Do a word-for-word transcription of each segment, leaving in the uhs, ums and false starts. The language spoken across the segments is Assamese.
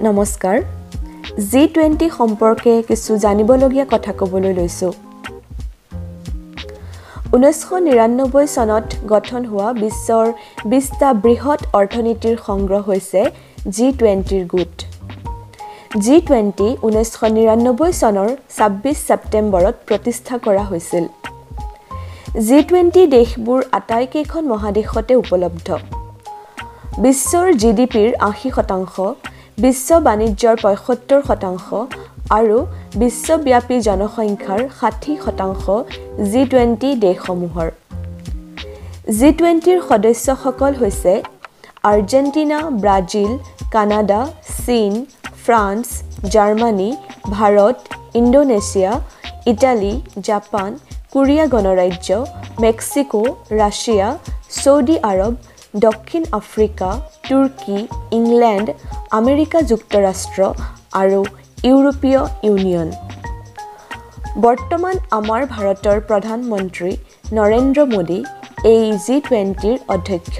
নমস্কাৰ জি টুৱেণ্টি সম্পৰ্কে কিছু জানিবলগীয়া কথা ক'বলৈ লৈছো ঊনৈশ নিৰানব্বৈ চনত গঠন হোৱা বিশ্বৰ বিশটা বৃহৎ অৰ্থনীতিৰ সংগ্ৰহ হৈছে জি টুৱেণ্টি ৰ গোট জি টুৱেণ্টি ঊনৈশ নিৰানব্বৈ চনৰ ছাব্বিছ ছেপ্টেম্বৰত প্ৰতিষ্ঠা কৰা হৈছিল জি টুৱেণ্টি দেশবোৰ আটাইকেইখন মহাদেশতে উপলব্ধ বিশ্বৰ জিডিপিৰ আশী শতাংশ বিশ্ব বাণিজ্যৰ পঁয়সত্তৰ শতাংশ আৰু বিশ্বব্যাপী জনসংখ্যাৰ ষাঠি শতাংশ জি টুৱেণ্টি দেশসমূহৰ জি টুৱেণ্টি ৰ সদস্যসকল হৈছে আৰ্জেণ্টিনা ব্ৰাজিল কানাডা চীন France Germany Bharat Indonesia Italy Japan Korea গণৰাজ্য মেক্সিকো ৰাছিয়া ছৌদি আৰব দক্ষিণ আফ্ৰিকা তুৰ্কী ইংলেণ্ড আমেৰিকা যুক্তৰাষ্ট্ৰ আৰু ইউৰোপীয় ইউনিয়ন বৰ্তমান আমাৰ ভাৰতৰ প্ৰধানমন্ত্ৰী নৰেন্দ্ৰ মোদী এই জি টুৱেণ্টি ৰ অধ্যক্ষ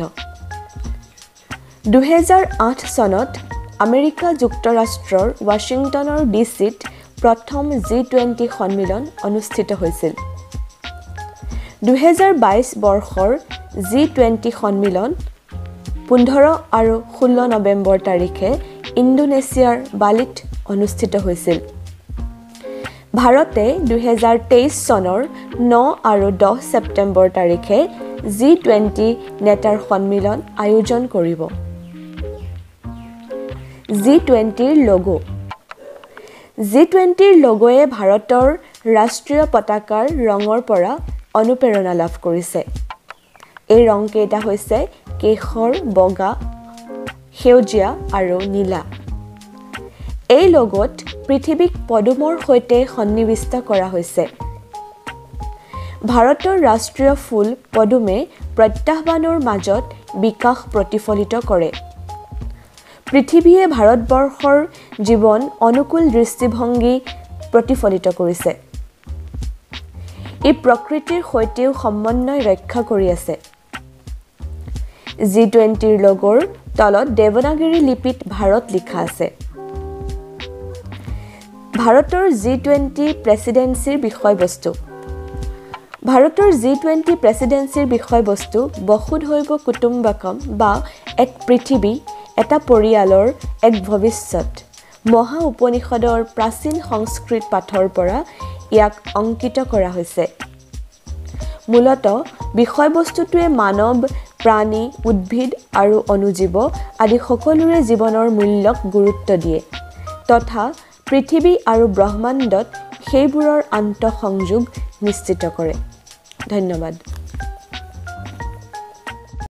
দুই হাজাৰ আঠ চনত আমেৰিকা যুক্তৰাষ্ট্ৰৰ ৱাশ্বিংটনৰ ডিচিত প্ৰথম জি টুৱেণ্টি সন্মিলন অনুষ্ঠিত হৈছিল দুই হাজাৰ বাইছ বৰ্ষৰ জি টুৱেণ্টি সন্মিলন পোন্ধৰ আৰু ষোল্ল নৱেম্বৰ তাৰিখে ইণ্ডোনেছিয়াৰ বালিত অনুষ্ঠিত হৈছিল ভাৰতে দুই হাজাৰ তেইছ চনৰ ন আৰু দহ ছেপ্টেম্বৰ তাৰিখে জি টুৱেণ্টি নেতাৰ সন্মিলন আয়োজন কৰিব জি টুৱেণ্টি ৰ লগো জি টুৱেণ্টি ৰ লগোৱে ভাৰতৰ ৰাষ্ট্ৰীয় পতাকাৰ ৰঙৰ পৰা অনুপ্ৰেৰণা লাভ কৰিছে এই ৰংকেইটা হৈছে কেশৰ বগা সেউজীয়া আৰু নীলা এই লগোত পৃথিৱীক পদুমৰ সৈতে সন্নিবিষ্ট কৰা হৈছে ভাৰতৰ ৰাষ্ট্ৰীয় ফুল পদুমে প্ৰত্যাহ্বানৰ মাজত বিকাশ প্ৰতিফলিত কৰে পৃথিৱীয়ে ভাৰতবৰ্ষৰ জীৱন অনুকূল দৃষ্টিভংগী প্ৰতিফলিত কৰিছে ই প্ৰকৃতিৰ সৈতেও সমন্বয় ৰক্ষা কৰি আছে জি টুৱেণ্টি ৰ লগৰ তলত দেৱনাগৰী লিপিত ভাৰত লিখা আছে ভাৰতৰ জি টুৱেণ্টি প্ৰেচিডেন্সিৰ বিষয়বস্তু ভাৰতৰ জি টুৱেণ্টি প্ৰেচিডেন্সিৰ বিষয়বস্তু বসুধৈৱ কুটুম্বকম বা এক পৃথিৱী এটা পৰিয়ালৰ এক ভৱিষ্যত মহা উপনিষদৰ প্ৰাচীন সংস্কৃত পাঠৰ পৰা ইয়াক অংকিত কৰা হৈছে মূলতঃ বিষয়বস্তুটোৱে মানৱ প্ৰাণী উদ্ভিদ আৰু অনুজীৱ আদি সকলোৰে জীৱনৰ মূল্যক গুৰুত্ব দিয়ে তথা পৃথিৱী আৰু ব্ৰহ্মাণ্ডত সেইবোৰৰ আন্তঃসংযোগ নিশ্চিত কৰে ধন্যবাদ